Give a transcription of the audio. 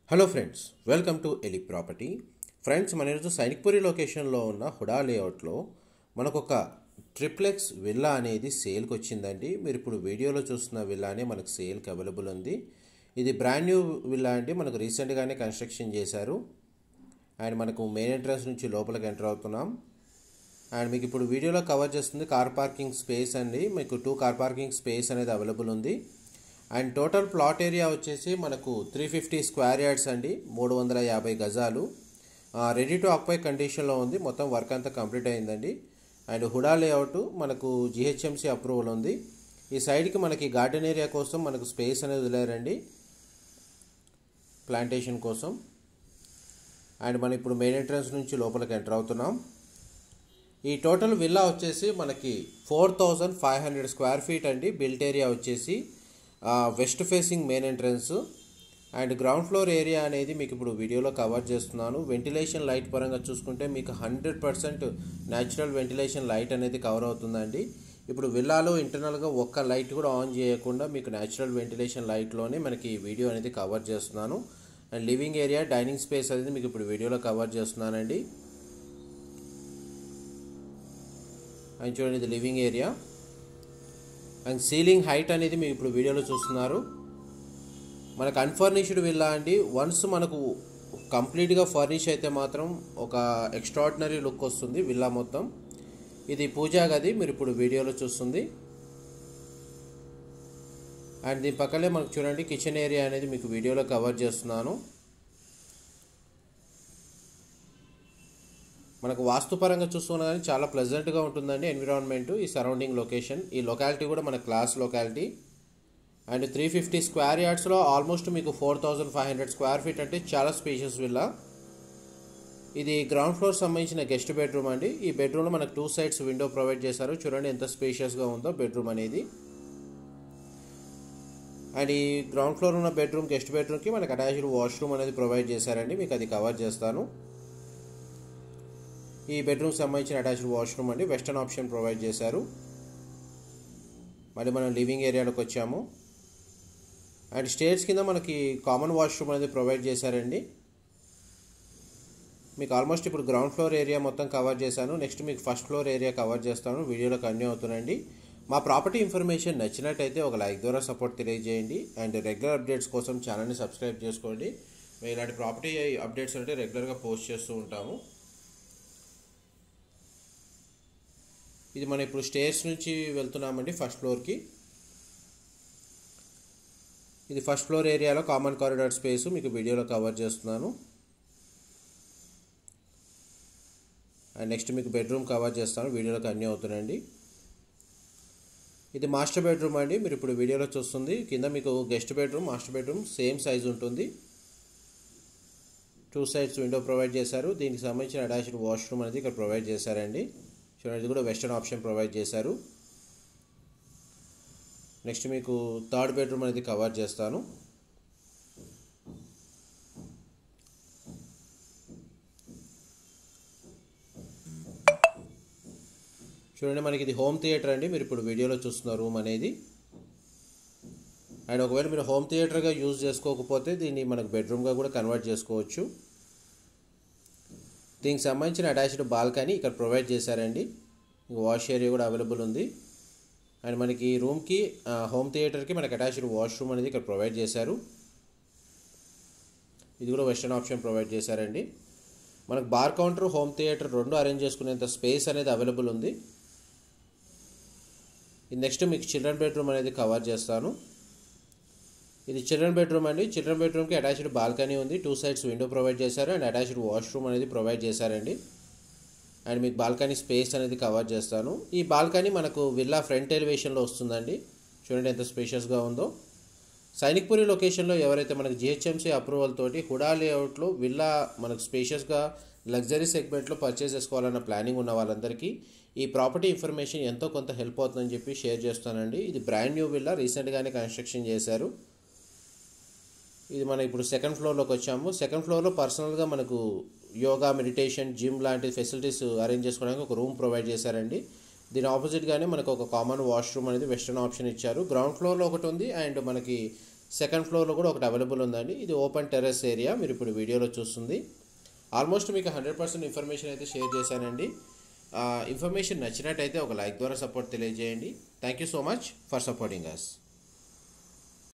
Hello friends, welcome to Elip property. Friends, మన ఈరోజు సైనిక్పురి లొకేషన్లో ఉన్న హుడా లేఅవుట్లో మనకు ఒక ట్రిప్లెక్స్ విల్లా అనేది సేల్కి వచ్చిందండి. మీరు ఇప్పుడు వీడియోలో చూస్తున్న విల్లానే మనకు సేల్కి అవైలబుల్ ఉంది. ఇది బ్రాండ్ న్యూ విల్లా అండి. మనకు రీసెంట్గానే కన్స్ట్రక్షన్ చేశారు. అండ్ మనకు మెయిన్ ఎంట్రన్స్ నుంచి లోపలికి ఎంటర్ అవుతున్నాం. అండ్ మీకు ఇప్పుడు వీడియోలో కవర్ చేస్తుంది కార్ పార్కింగ్ స్పేస్ అండి. మీకు 2 కార్ పార్కింగ్ స్పేస్ అనేది అవైలబుల్ ఉంది. అండ్ టోటల్ ప్లాట్ ఏరియా వచ్చేసి మనకు 350 స్క్వేర్ యార్డ్స్ అండి, 350 గజాలు. రెడీ టు ఆక్యుపై కండిషన్లో ఉంది. మొత్తం వర్క్ అంతా కంప్లీట్ అయిందండి. అండ్ హుడా లేఅవుట్ మనకు GHMC అప్రూవల్ ఉంది. ఈ సైడ్కి మనకి గార్డెన్ ఏరియా కోసం మనకు స్పేస్ అనేది వదిలేరండి, ప్లాంటేషన్ కోసం. అండ్ మనం ఇప్పుడు మెయిన్ ఎంట్రన్స్ నుంచి లోపలికి ఎంటర్ అవుతున్నాం. ఈ టోటల్ విల్లా వచ్చేసి మనకి 4500 స్క్వేర్ ఫీట్ అండి. బిల్ట్ ఏరియా వచ్చేసి west facing main entrance. And ground floor area అనేది మీకు ఇప్పుడు వీడియోలో కవర్ చేస్తున్నాను. వెంటిలేషన్ లైట్ పరంగా చూసుకుంటే మీకు 100% న్యాచురల్ వెంటిలేషన్ లైట్ అనేది కవర్ అవుతుందండి. ఇప్పుడు విల్లాలో ఇంటర్నల్గా ఒక్క లైట్ కూడా ఆన్ చేయకుండా మీకు న్యాచురల్ వెంటిలేషన్ లైట్లోనే మనకి వీడియో అనేది కవర్ చేస్తున్నాను. And living area, dining space అనేది మీకు ఇప్పుడు వీడియోలో కవర్ చేస్తున్నానండి. అండ్ చూడండి, ఇది living area. And ceiling height అనేది మీకు ఇప్పుడు వీడియోలో చూస్తున్నారు. మనకు అన్ఫర్నిష్డ్ విల్లా అండి. వన్స్ మనకు కంప్లీట్గా ఫర్నిష్ అయితే మాత్రం ఒక ఎక్స్ట్రాడినరీ లుక్ వస్తుంది విల్లా మొత్తం. ఇది పూజా గది మీరు ఇప్పుడు వీడియోలో చూస్తుంది. అండ్ దీని పక్కనే మనకు చూడండి కిచెన్ ఏరియా అనేది మీకు వీడియోలో కవర్ చేస్తున్నాను. మనకు వాస్తుపరంగా చూసుకున్నా కానీ చాలా ప్లెజెంట్గా ఉంటుందండి ఎన్విరాన్మెంట్. ఈ సరౌండింగ్ లొకేషన్, ఈ లొకాలిటీ కూడా మన క్లాస్ లొకాలిటీ. అండ్ 350 స్క్వేర్ యార్డ్స్లో ఆల్మోస్ట్ మీకు 4500 స్క్వేర్ ఫీట్ అంటే చాలా స్పేషియస్ విల్లా. ఇది గ్రౌండ్ ఫ్లోర్ సంబంధించిన గెస్ట్ బెడ్రూమ్ అండి. ఈ బెడ్రూమ్లో మనకు 2 సైడ్స్ విండో ప్రొవైడ్ చేశారు. చూడండి ఎంత స్పేషియస్గా ఉందో బెడ్రూమ్ అనేది. అండ్ ఈ గ్రౌండ్ ఫ్లోర్ ఉన్న బెడ్రూమ్, గెస్ట్ బెడ్రూమ్కి మనకు అటాచ్డ్ వాష్రూమ్ అనేది ప్రొవైడ్ చేశారండి. మీకు అది కవర్ చేస్తాను. ఈ బెడ్రూమ్ సంబంధించిన అటాచ్డ్ వాష్రూమ్ అండి, వెస్టర్న్ ఆప్షన్ ప్రొవైడ్ చేశారు. మళ్ళీ మనం లివింగ్ ఏరియాలోకి వచ్చాము. అండ్ స్టేర్స్ కింద మనకి కామన్ వాష్రూమ్ అనేది ప్రొవైడ్ చేశారండి. మీకు ఆల్మోస్ట్ ఇప్పుడు గ్రౌండ్ ఫ్లోర్ ఏరియా మొత్తం కవర్ చేశాను. నెక్స్ట్ మీకు ఫస్ట్ ఫ్లోర్ ఏరియా కవర్ చేస్తాను. వీడియోలో కంటిన్యూ అవుతుందండి. మా ప్రాపర్టీ ఇన్ఫర్మేషన్ నచ్చినట్టయితే ఒక లైక్ ద్వారా సపోర్ట్ తెలియజేయండి. అండ్ రెగ్యులర్ అప్డేట్స్ కోసం ఛానల్ని సబ్స్క్రైబ్ చేసుకోండి. మేము ఇలాంటి ప్రాపర్టీ అప్డేట్స్ అంటే రెగ్యులర్గా పోస్ట్ చేస్తూ ఉంటాము. ఇది మనం ఇప్పుడు స్టేర్స్ నుంచి వెళ్తున్నామండి ఫస్ట్ ఫ్లోర్కి. ఇది ఫస్ట్ ఫ్లోర్ ఏరియాలో కామన్ కారిడార్ స్పేస్ మీకు వీడియోలో కవర్ చేస్తున్నాను. అండ్ నెక్స్ట్ మీకు బెడ్రూమ్ కవర్ చేస్తాను. వీడియోలో కంటిన్యూ అవుతుందండి. ఇది మాస్టర్ బెడ్రూమ్ అండి. మీరు ఇప్పుడు వీడియోలో చూస్తుంది. కింద మీకు guest bedroom, master bedroom same size ఉంటుంది. 2 సైడ్స్ విండో ప్రొవైడ్ చేశారు. దీనికి సంబంధించిన అటాచ్డ్ వాష్రూమ్ అనేది ఇక్కడ ప్రొవైడ్ చేశారండి. చూడండి, ఇది కూడా వెస్టర్న్ ఆప్షన్ ప్రొవైడ్ చేశారు. నెక్స్ట్ మీకు థర్డ్ బెడ్రూమ్ అనేది కవర్ చేస్తాను. చూడండి, మనకి ఇది హోమ్ థియేటర్ అండి. మీరు ఇప్పుడు వీడియోలో చూస్తున్న రూమ్ అనేది. అండ్ ఒకవేళ మీరు హోమ్ థియేటర్గా యూజ్ చేసుకోకపోతే దీన్ని మనకు బెడ్రూమ్గా కూడా కన్వర్ట్ చేసుకోవచ్చు. దీనికి సంబంధించిన అటాచ్డ్ బాల్కనీ ఇక్కడ ప్రొవైడ్ చేశారండి. వాష్ ఏరియా కూడా అవైలబుల్ ఉంది. అండ్ మనకి ఈ రూమ్కి, హోమ్ థియేటర్కి మనకి అటాచ్డ్ వాష్రూమ్ అనేది ఇక్కడ ప్రొవైడ్ చేశారు. ఇది కూడా వెస్టర్న్ ఆప్షన్ ప్రొవైడ్ చేశారండి. మనకు బార్ కౌంటర్, హోమ్ థియేటర్ రెండు అరేంజ్ చేసుకునేంత స్పేస్ అనేది అవైలబుల్ ఉంది. ఇది నెక్స్ట్ మీకు చిల్డ్రన్ బెడ్రూమ్ అనేది కవర్ చేస్తాను. ఇది చిల్డ్రన్ బెడ్రూమ్ అండి. చిల్డ్రన్ బెడ్రూమ్కి అటాచ్డ్ బాల్కనీ ఉంది. 2 సైడ్స్ విండో ప్రొవైడ్ చేశారు. అండ్ అటాచ్డ్ వాష్రూమ్ అనేది ప్రొవైడ్ చేశారండి. అండ్ మీకు బాల్కనీ స్పేస్ అనేది కవర్ చేస్తాను. ఈ బాల్కనీ మనకు విల్లా ఫ్రంట్ ఎలివేషన్లో వస్తుందండి. చూడండి ఎంత స్పేషియస్గా ఉందో. సైనిక్పురి లొకేషన్లో ఎవరైతే మనకు GHMC అప్రూవల్ తోటి హుడా లేఅవుట్లో విల్లా మనకు స్పేషియస్గా లగ్జరీ సెగ్మెంట్లో పర్చేస్ చేసుకోవాలన్న ప్లానింగ్ ఉన్న వాళ్ళందరికీ ఈ ప్రాపర్టీ ఇన్ఫర్మేషన్ ఎంతో కొంత హెల్ప్ అవుతుందని చెప్పి షేర్ చేస్తానండి. ఇది బ్రాండ్ న్యూ విల్లా, రీసెంట్గానే కన్స్ట్రక్షన్ చేశారు. ఇది మనం ఇప్పుడు సెకండ్ ఫ్లోర్లోకి వచ్చాము. సెకండ్ ఫ్లోర్లో పర్సనల్గా మనకు యోగా, మెడిటేషన్, జిమ్ లాంటి ఫెసిలిటీస్ అరేంజ్ చేసుకోవడానికి ఒక రూమ్ ప్రొవైడ్ చేశారండి. దీని ఆపోజిట్గానే మనకు ఒక కామన్ వాష్రూమ్ అనేది వెస్టర్న్ ఆప్షన్ ఇచ్చారు. గ్రౌండ్ ఫ్లోర్లో ఒకటి ఉంది. అండ్ మనకి సెకండ్ ఫ్లోర్లో కూడా ఒకటి అవైలబుల్ ఉందండి. ఇది ఓపెన్ టెర్రస్ ఏరియా, మీరు ఇప్పుడు వీడియోలో చూస్తుంది. ఆల్మోస్ట్ మీకు 100% ఇన్ఫర్మేషన్ అయితే షేర్ చేశానండి. ఇన్ఫర్మేషన్ నచ్చినట్టయితే ఒక లైక్ ద్వారా సపోర్ట్ తెలియజేయండి. Thank you so much for supporting us.